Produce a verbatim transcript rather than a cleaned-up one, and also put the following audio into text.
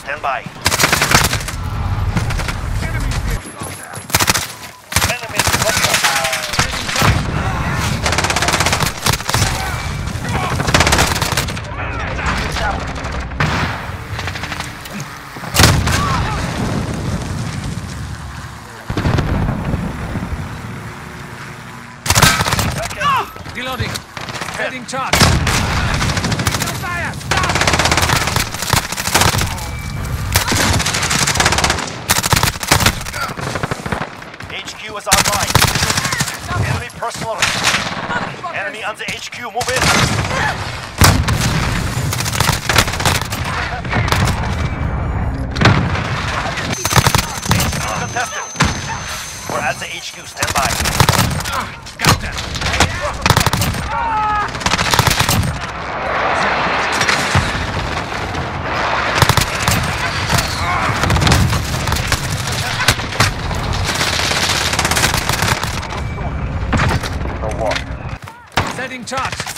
stand by. Enemy Reloading. Heading charge. Fire! Stop! H Q is online. Enemy personal. Enemy on the H Q. Move in. H Q contested. We're at the H Q. Stand by. Got them. Setting charge.